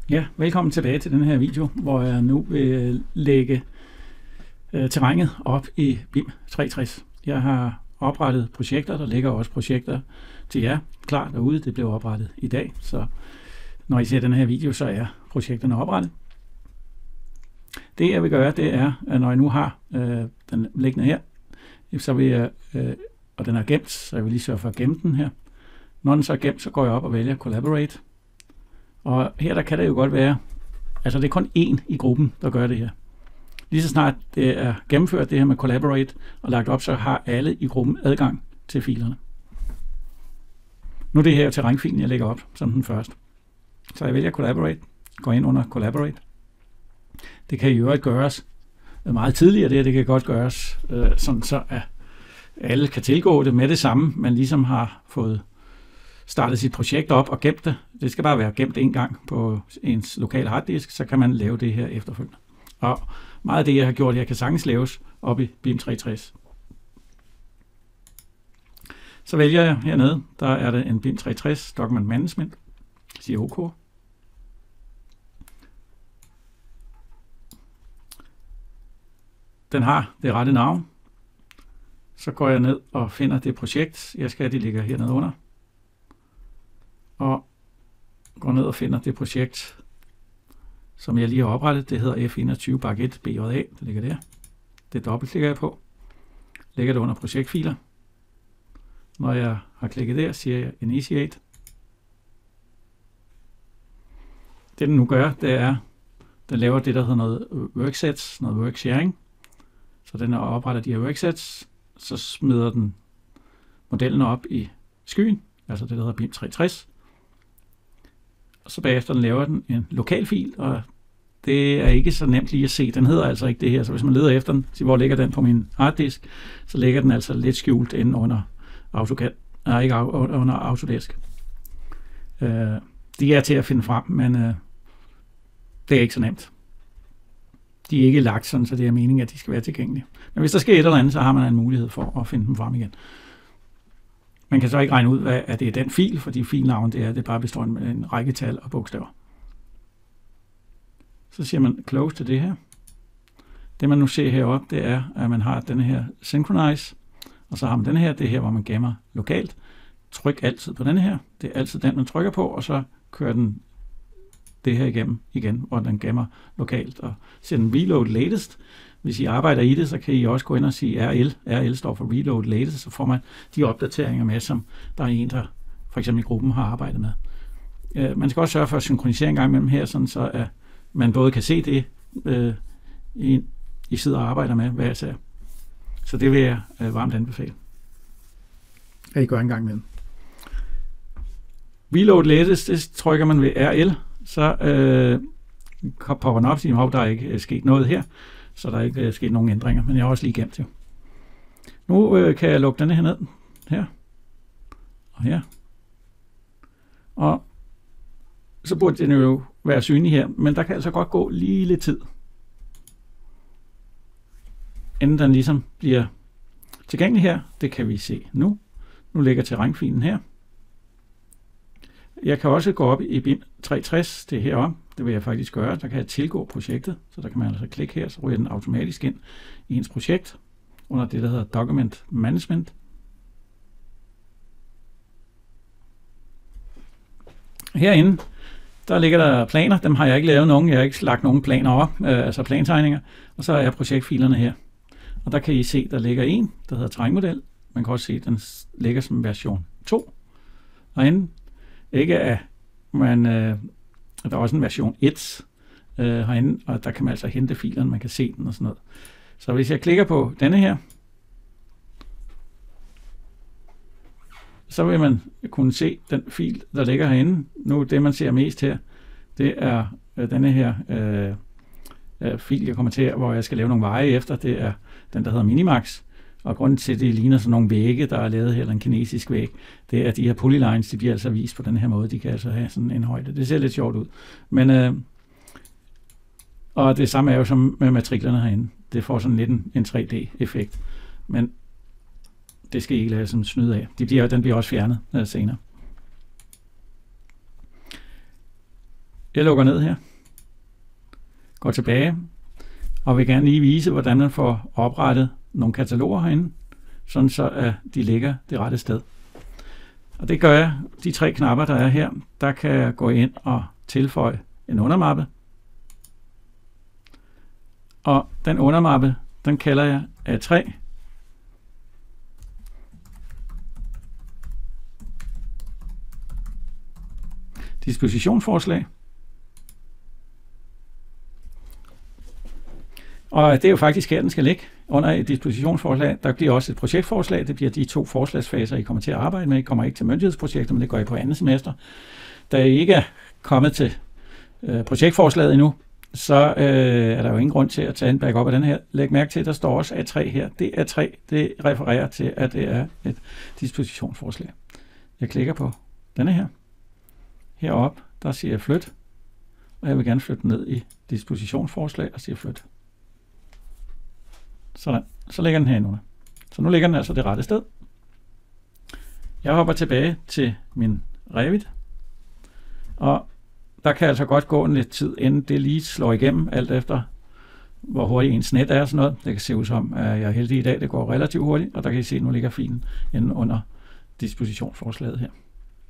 Ja, velkommen tilbage til den her video, hvor jeg nu vil lægge terrænet op i BIM 360. Jeg har oprettet projekter, der ligger også projekter til jer klar derude. Det blev oprettet i dag, så når I ser den her video, så er projekterne oprettet. Det jeg vil gøre, det er, at når jeg nu har den liggende her, så vil jeg, og den er gemt, så jeg vil lige sørge for at gemme den her. Når den så er gemt, så går jeg op og vælger Collaborate. Og her der kan det jo godt være, altså det er kun én i gruppen, der gør det her. Lige så snart det er gennemført det her med Collaborate og lagt op, så har alle i gruppen adgang til filerne. Nu er det her terrænfilen, jeg lægger op som den første. Så jeg vælger Collaborate, går ind under Collaborate. Det kan i øvrigt gøres meget tidligere, det kan godt gøres sådan så at alle kan tilgå det med det samme, man ligesom har fået startet sit projekt op og gemt det. Det skal bare være gemt en gang på ens lokale harddisk, så kan man lave det her efterfølgende. Og meget af det, jeg har gjort her, kan sagtens laves op i BIM 360. Så vælger jeg hernede, der er det en BIM 360 Document Management. Jeg siger OK. Den har det rette navn. Så går jeg ned og finder det projekt, jeg skal have, det ligger hernede under. Og går ned og finder det projekt, som jeg lige har oprettet. Det hedder F21 Baguette BJA. Det ligger der. Det dobbeltklikker jeg på. Lægger det under projektfiler. Når jeg har klikket der, siger jeg Initiate. Det den nu gør, det er, den laver det, der hedder noget worksets, noget worksharing. Så den opretter de her worksets, så smider den modellen op i skyen, altså det, der hedder BIM 360. Og så bagefter den laver den en lokal fil, og det er ikke så nemt lige at se. Den hedder altså ikke det her, så hvis man leder efter den, siger, hvor ligger den på min harddisk, så ligger den altså lidt skjult inde under AutoCAD. Nej, ikke under Autodesk. De er til at finde frem, men det er ikke så nemt. De er ikke lagt sådan, så det er meningen, at de skal være tilgængelige. Men hvis der sker et eller andet, så har man en mulighed for at finde dem frem igen. Man kan så ikke regne ud, at det er den fil, fordi filnavn det bare består af en række tal og bogstaver. Så siger man close til det her. Det man nu ser heroppe, det er, at man har denne her synchronize, og så har man denne her, det er her, hvor man gemmer lokalt. Tryk altid på denne her. Det er altid den, man trykker på, og så kører den det her igennem igen, hvor den gemmer lokalt og siger den reload latest. Hvis I arbejder i det, så kan I også gå ind og sige RL. RL står for reload latest, så får man de opdateringer med, som der er en, der for eksempel i gruppen har arbejdet med. Man skal også sørge for at synkronisere en gang mellem her, sådan så at man både kan se det, I sidder og arbejder med hver især. Så det vil jeg varmt anbefale, at I gør en gang imellem. Reload latest, det trykker man ved RL, så popper den op og siger, at der er ikke sket noget her, så der er ikke sket nogen ændringer, men jeg har også lige gemt det. Nu kan jeg lukke denne her ned, her og her, og så burde den jo være synlig her, men der kan altså godt gå lige lidt tid, inden den ligesom bliver tilgængelig her. Det kan vi se nu. Nu ligger terrænfilen her. Jeg kan også gå op i BIM 360, det er heroppe. Det vil jeg faktisk gøre. Der kan jeg tilgå projektet, så der kan man altså klikke her, så ryger den automatisk ind i ens projekt, under det, der hedder Document Management. Herinde, der ligger der planer. Dem har jeg ikke lavet nogen. Jeg har ikke lagt nogen planer op, altså plantegninger. Og så er projektfilerne her. Og der kan I se, der ligger en, der hedder terrænmodel. Man kan også se, at den ligger som version 2. Og inden ikke at man, der er også en version 1 herinde, og der kan man altså hente filerne, man kan se den og sådan noget. Så hvis jeg klikker på denne her, så vil man kunne se den fil, der ligger herinde. Nu det, man ser mest her, det er denne her fil, jeg kommer til, hvor jeg skal lave nogle veje efter. Det er den, der hedder Minimax. Og grunden til, at det ligner sådan nogle vægge, der er lavet her, eller en kinesisk væg, det er, at de her polylines, de bliver altså vist på den her måde. De kan altså have sådan en højde. Det ser lidt sjovt ud. Men, og det samme er jo som med matriklerne herinde. Det får sådan lidt en 3D-effekt. Men det skal I ikke lade som snyde af. Den bliver også fjernet senere. Jeg lukker ned her. Går tilbage. Og vil gerne lige vise, hvordan man får oprettet nogle kataloger herinde, sådan så at de ligger det rette sted. Og det gør jeg. De 3 knapper, der er her, der kan jeg gå ind og tilføje en undermappe. Og den undermappe, den kalder jeg A3. Dispositionsforslag. Og det er jo faktisk her, den skal ligge. Under et dispositionsforslag, der bliver også et projektforslag. Det bliver de 2 forslagsfaser, I kommer til at arbejde med. I kommer ikke til myndighedsprojekter, men det går I på andet semester. Da I ikke er kommet til projektforslaget endnu, så er der jo ingen grund til at tage en backup af den her. Læg mærke til, at der står også A3 her. Det A3, det refererer til, at det er et dispositionsforslag. Jeg klikker på denne her. Heroppe, der siger jeg flyt. Og jeg vil gerne flytte ned i dispositionsforslag og siger flyt. Sådan. Så ligger den herinde under. Så nu ligger den altså det rette sted. Jeg hopper tilbage til min Revit. Og der kan altså godt gå en lidt tid, inden det lige slår igennem, alt efter hvor hurtigt ens net er og sådan noget. Det kan se ud som, at jeg er heldig i dag. Det går relativt hurtigt, og der kan I se, at nu ligger filen inde under dispositionsforslaget her.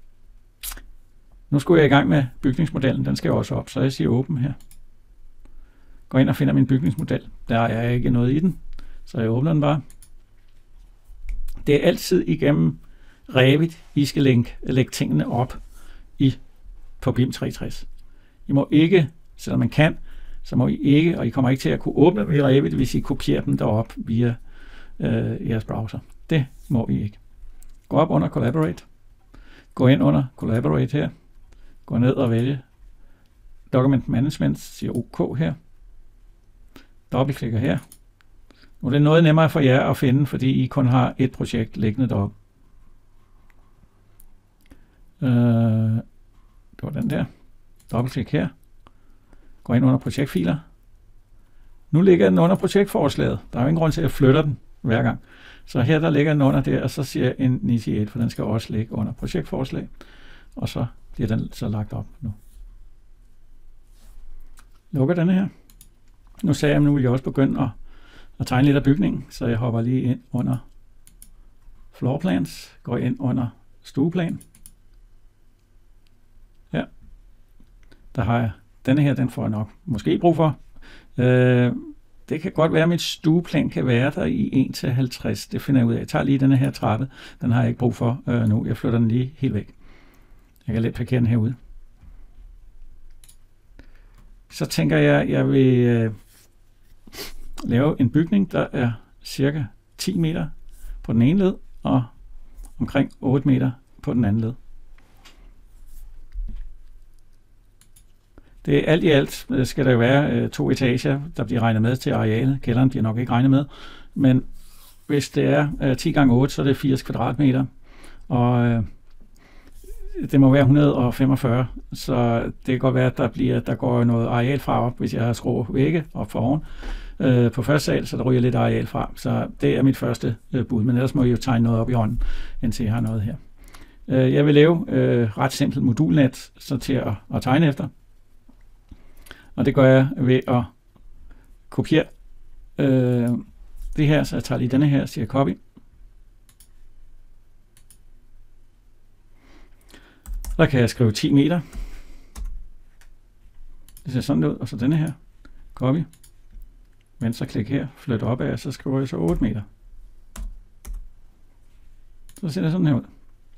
Nu skulle jeg i gang med bygningsmodellen. Den skal også op, så jeg siger åben her. Går ind og finder min bygningsmodel. Der er ikke noget i den, så jeg åbner den bare. Det er altid igennem Revit, I skal lægge tingene op på BIM 360. I må ikke, selvom man kan, så må I ikke, og I kommer ikke til at kunne åbne dem i Revit, hvis I kopierer dem derop via jeres browser. Det må I ikke. Gå op under Collaborate. Gå ind under Collaborate her. Gå ned og vælge Document Management, siger OK her. Dobbeltklikker her. Nu er det noget nemmere for jer at finde, fordi I kun har et projekt liggende deroppe. Det var den der. Dobbeltklik her. Gå ind under projektfiler. Nu ligger den under projektforslaget. Der er jo ingen grund til, at jeg flytter den hver gang. Så her der ligger den under der, og så siger jeg Initiate, for den skal også ligge under projektforslag. Og så bliver den så lagt op nu. Lukker denne her. Nu sagde jeg, at nu vil jeg også begynde at tegne lidt af bygningen, så jeg hopper lige ind under Floor Plans, går ind under Stueplan. Ja, der har jeg denne her, den får jeg nok måske brug for. Det kan godt være, at mit stueplan kan være der i 1-50. Det finder jeg ud af. Jeg tager lige denne her trappe. Den har jeg ikke brug for nu. Jeg flytter den lige helt væk. Jeg kan let parkere den herude. Så tænker jeg, at jeg vil lave en bygning, der er cirka 10 meter på den ene led og omkring 8 meter på den anden led. Det alt i alt skal der jo være 2 etager, der bliver regnet med til arealet. Kælderen bliver nok ikke regnet med, men hvis det er 10 x 8, så er det 80 kvadratmeter, og det må være 145, så det kan godt være, at der går noget areal fra op, hvis jeg har skrå vægge op for oven på første sal, så der ryger lidt areal fra. Så det er mit første bud, men ellers må I jo tegne noget op i hånden, indtil jeg har noget her. Jeg vil lave ret simpelt modulnet så til at tegne efter. Og det gør jeg ved at kopiere det her, så jeg tager lige denne her og siger copy. Der kan jeg skrive 10 meter. Det ser sådan ud, og så denne her. Copy. Venstre klik her, flyt opad, og så skriver jeg så 8 meter. Så ser det sådan her ud.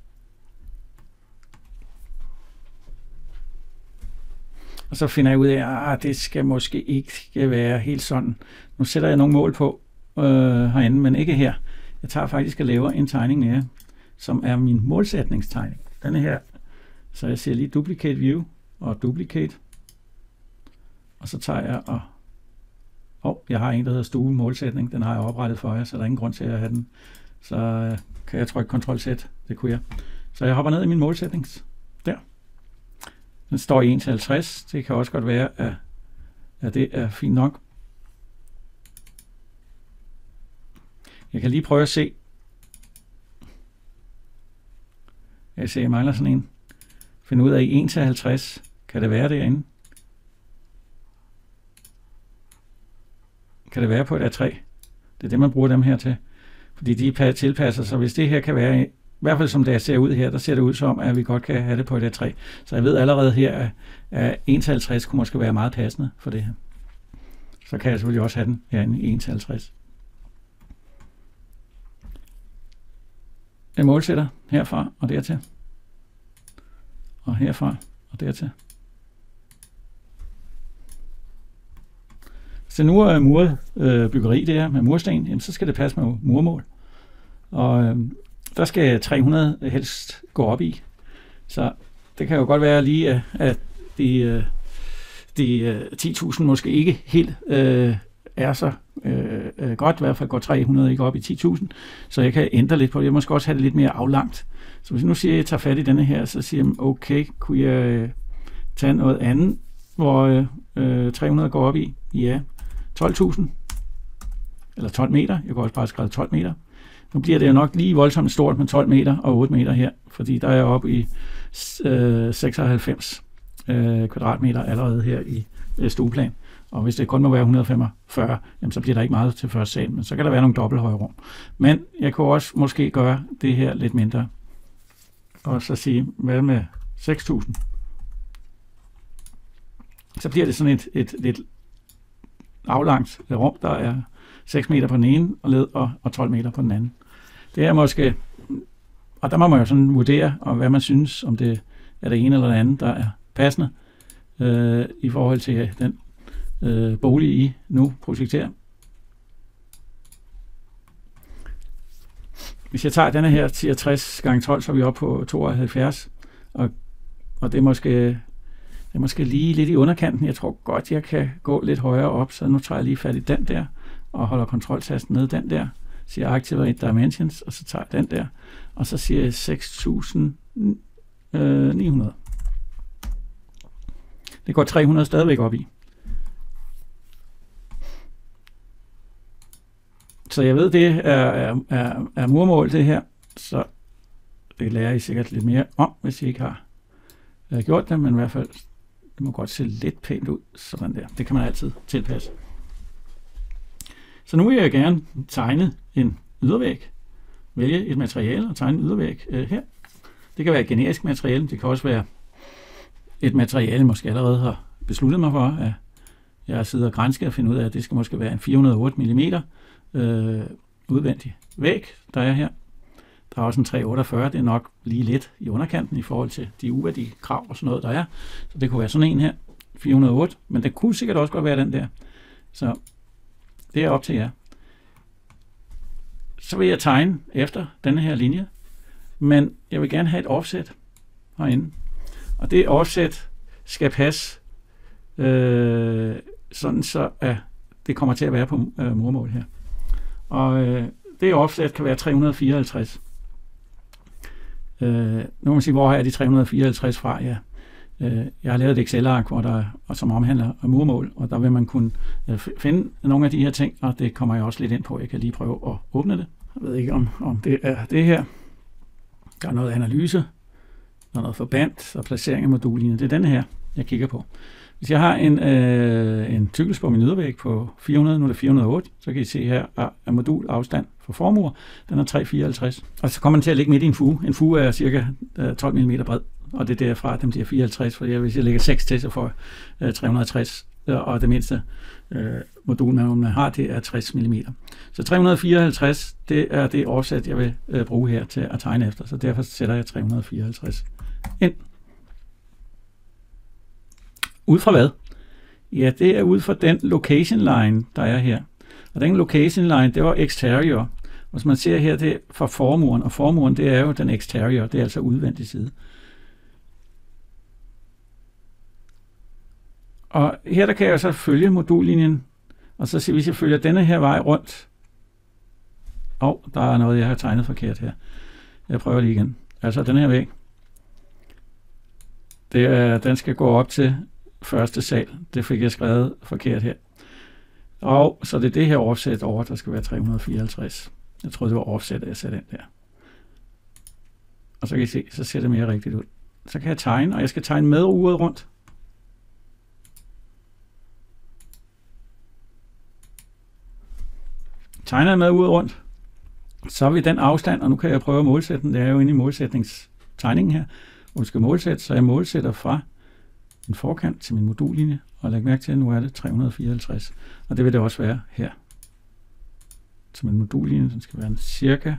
Og så finder jeg ud af, at det skal måske ikke være helt sådan. Nu sætter jeg nogle mål på herinde, men ikke her. Jeg tager faktisk og laver en tegning mere, som er min målsætningstegning. Denne her. Så jeg siger lige duplicate view og duplicate. Og så tager jeg og jeg har en, der hedder stue målsætning. Den har jeg oprettet for jer, så der er ingen grund til at have den. Så kan jeg trykke Ctrl-Z. Det kunne jeg. Så jeg hopper ned i min målsætnings. Der. Den står i 1-50. Det kan også godt være, at det er fint nok. Jeg kan lige prøve at se. Jeg mangler sådan en. Finde ud af i 1-50. Kan det være derinde? kan det være på et A3. Det er det, man bruger dem her til. Fordi de tilpasser sig. Hvis det her kan være, i hvert fald som det ser ud her, der ser det ud som, at vi godt kan have det på et A3. Så jeg ved allerede her, at 1-50 kunne måske være meget passende for det her. Så kan jeg selvfølgelig også have den herinde i 1-50. Jeg målsætter herfra og dertil. Og herfra og dertil. Så nu er muret byggeri det her med mursten, jamen, så skal det passe med murmål. Og der skal 300 helst gå op i. Så det kan jo godt være lige, at de 10.000 måske ikke helt er så godt. I hvert fald går 300 ikke op i 10.000. Så jeg kan ændre lidt på det. Jeg måske også have det lidt mere aflangt. Så hvis nu siger, at jeg tager fat i denne her, så siger jeg, okay, kunne jeg tage noget andet, hvor 300 går op i? Ja, 12.000. Eller 12 meter. Jeg kan også bare skrive 12 meter. Nu bliver det jo nok lige voldsomt stort med 12 meter og 8 meter her, fordi der er jeg oppe i 96 kvadratmeter allerede her i stueplan. Og hvis det kun må være 145, jamen, så bliver der ikke meget til første sal, men så kan der være nogle dobbelthøjrum. Men jeg kunne også måske gøre det her lidt mindre. Og så sige, hvad med 6.000? Så bliver det sådan et lidt aflangt rum, der er 6 meter på den ene led og 12 meter på den anden. Det er måske, og der må man jo sådan vurdere, om hvad man synes, om det er det ene eller det andet, der er passende i forhold til den bolig, I nu projekterer. Hvis jeg tager denne her 60 x 12, så er vi oppe på 72, og det er måske lige lidt i underkanten. Jeg tror godt, jeg kan gå lidt højere op, så nu tager jeg lige fat i den der, og holder kontroltasten ned den der, siger Activate Dimensions, og så tager jeg den der, og så siger jeg 6.900. Det går 300 stadigvæk op i. Så jeg ved, det er murmål det her, så det lærer I sikkert lidt mere om, hvis I ikke har gjort det, men i hvert fald, det må godt se lidt pænt ud, sådan der. Det kan man altid tilpasse. Så nu vil jeg gerne tegne en ydervæg. Vælge et materiale og tegne en ydervæg her. Det kan være et generisk materiale, det kan også være et materiale, jeg måske allerede har besluttet mig for, at jeg har siddet og grænsket og finde ud af, at det skal måske være en 408 mm udvendig væg, der er her. Der er også en 348, det er nok lige lidt i underkanten i forhold til de uværdige krav og sådan noget, der er. Så det kunne være sådan en her, 408, men det kunne sikkert også godt være den der. Så det er op til jer. Så vil jeg tegne efter denne her linje, men jeg vil gerne have et offset herinde. Og det offset skal passe sådan så, at det kommer til at være på murmål her. Og det offset kan være 354. Nu må man sige, hvor har jeg de 354 fra? Ja. Jeg har lavet et Excel-ark, som omhandler murmål, og der vil man kunne finde nogle af de her ting, og det kommer jeg også lidt ind på. Jeg kan lige prøve at åbne det. Jeg ved ikke, om det er det her. Der er noget analyse, der er noget forband og placering af modullinjen. Det er den her, jeg kigger på. Hvis jeg har en tykkelse på min ydervæg på 400, nu er det 408, så kan I se her, at modulafstand for formur, den er 354. Og så kommer den til at ligge midt i en fuge. En fuge er cirka 12 mm bred, og det er derfra, at den bliver 54, for hvis jeg lægger 6 til, så får jeg 360, og det mindste modul, man har, det er 60 mm. Så 354, det er det offset, jeg vil bruge her til at tegne efter, så derfor sætter jeg 354 ind. Ud fra hvad? Ja, det er ud fra den location line, der er her. Og den location line, det var exterior. Og som man ser her, det er fra formuren, og formuren, det er jo den exterior, det er altså udvendig side. Og her der kan jeg så følge modullinjen, og så hvis jeg følger denne her vej rundt, der er noget, jeg har tegnet forkert her. Jeg prøver lige igen. Altså den her væg, den skal gå op til første sal. Det fik jeg skrevet forkert her. Og så det er det her offset over, der skal være 354. Jeg troede, det var offset, jeg satte ind der. Og så kan I se, så ser det mere rigtigt ud. Så kan jeg tegne, og jeg skal tegne med uret rundt. tegner jeg med ud rundt, så vil den afstand, og nu kan jeg prøve at målsætte den, det er jo inde i målsætningstegningen her, hvor vi skal målsætte, så jeg målsætter fra en forkant til min modullinje, og læg mærke til, at nu er det 354, og det vil det også være her. Så min modullinje, den skal være cirka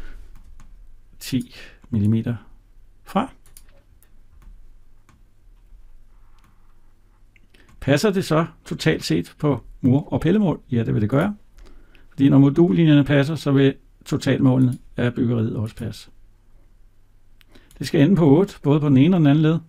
10 mm fra. Passer det så totalt set på mur- og pillemål? Ja, det vil det gøre. Fordi når modullinjerne passer, så vil totalmålene af byggeriet også passe. Det skal ende på 8, både på den ene og den anden led.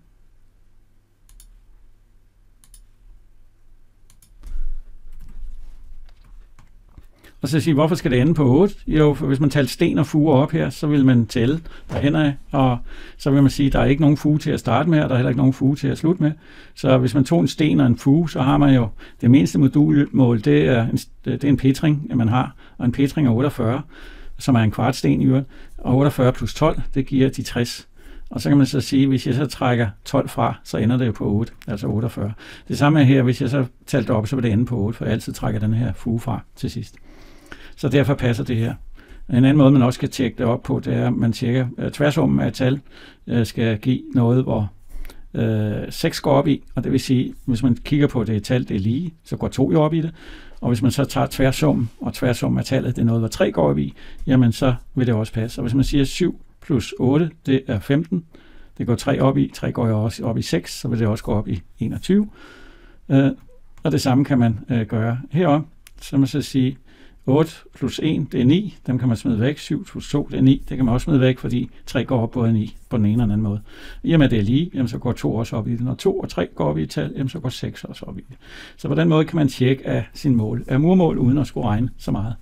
Og så sige, hvorfor skal det ende på 8? Jo, for hvis man talte sten og fuger op her, så vil man tælle derhen af, og så vil man sige, at der er ikke nogen fuge til at starte med, og der er heller ikke nogen fuge til at slutte med. Så hvis man tog en sten og en fuge, så har man jo det mindste modulmål, det er en petring, man har, og en petring er 48, som er en kvartsten i øvrigt, og 48 plus 12, det giver de 60. Og så kan man så sige, at hvis jeg så trækker 12 fra, så ender det jo på 8, altså 48. Det samme er her, hvis jeg så talte op, så vil det ende på 8, for jeg altid trækker den her fuge fra til sidst. Så derfor passer det her. En anden måde, man også skal tjekke det op på, det er, at man tjekker, at tværsummen af et tal skal give noget, hvor 6 går op i, og det vil sige, hvis man kigger på det tal, det er lige, så går 2 jo op i det, og hvis man så tager tværsummen, og tværsummen af tallet, det er noget, hvor 3 går op i, jamen så vil det også passe. Og hvis man siger 7 plus 8, det er 15, det går 3 op i, 3 går jo også op i 6, så vil det også gå op i 21. Og det samme kan man gøre herom, så man så sige, 8 plus 1, det er 9, dem kan man smide væk. 7 plus 2, det er 9, det kan man også smide væk, fordi 3 går op både 9 på den ene og den anden måde. I og med det er lige, jamen, så går 2 også op i det. Når 2 og 3 går op i et tal, jamen, så går 6 også op i det. Så på den måde kan man tjekke af sin mål, af murmål, uden at skulle regne så meget.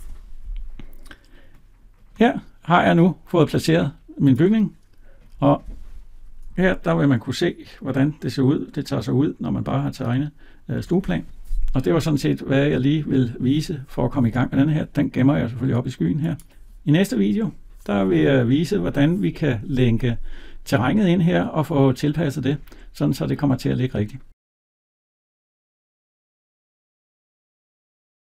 Her har jeg nu fået placeret min bygning, og her der vil man kunne se, hvordan det ser ud. Det tager sig ud, når man bare har tegnet stueplan. Og det var sådan set, hvad jeg lige vil vise for at komme i gang med den her. Den gemmer jeg selvfølgelig op i skyen her. I næste video, der vil jeg vise, hvordan vi kan lænke terrænet ind her og få tilpasset det, sådan så det kommer til at ligge rigtigt.